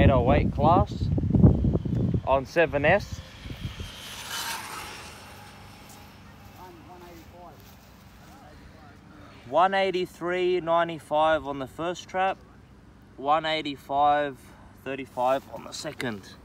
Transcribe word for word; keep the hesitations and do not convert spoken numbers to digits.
eight oh eight class on seven S. one eighty-three ninety-five on the first trap, one eighty-five thirty-five on the second.